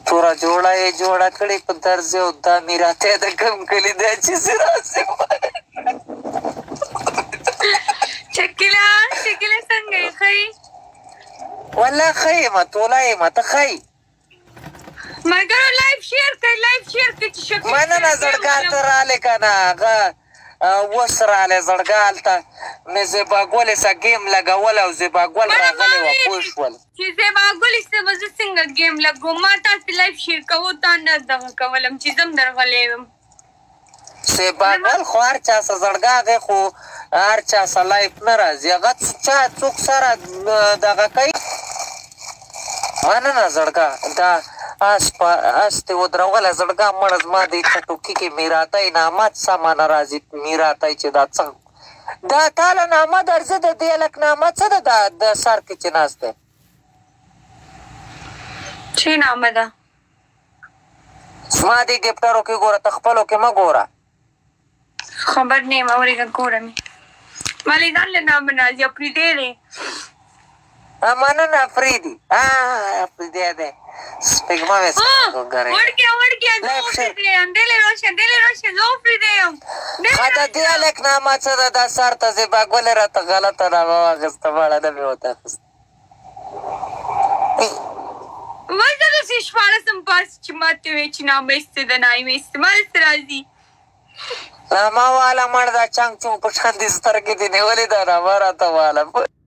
تورا جوړه یې جوړه کړې په درز او دا میراته د کم کلي دا چې راسي شکیلا څنګه یې ښه والله ښه یم توله یم ته ښه یې ملګرو لایف شیر کړئ چې شکیلا مننه زړګال ته رالې که نه هغه اوس رالې زړګال ته مې زیباګولې سه ګیم لګول او زیباګول راغلی وه پوه شول چې زیباګولې سه به زه څنګه ګیم لګوم ما تاسې لایف شیر کوو تا نه دغه کولم چې زه هم درغلی یم زیباګول خو هر چا سه زړګا هغې خو هر چا سه لایف نه راځي هغه چا څوک سره دغه کوي مننه زړګا دا اس دې ودرغله زړګا مړه زما دې ټوکي کې میراتی نامه سمه نه راځي میراتی چې دا څه دا تاله نامه درځي د دې هلک نامه څه ده د سر کې چې ناست دی چې نامه ده زما دې ګفټرو کې ګوره ته خپلو کې مه ګوره خبر نه یم اورېږه ګوره مې مالې ځان له نامه راځي اپریدی دی مننه افریدي افریدی دی سپېږمه مې ګورې وړکیا زه افریدی یم دلې راشه زه افریدی یم ښه د دې هلک نامه څه ده دا سر ته زیباګولې راته غلطه نامه واخېسته ماړه نه مې ورته اخېسته وایه داسې شپاړسم پاس چې ما ته وایې چې نامه ایسته ده نامه ایسته ما داسې راځي نامه واله مړ دا چنګ چونګ په شان دې سترګې دې نیولې ده نامه راته واله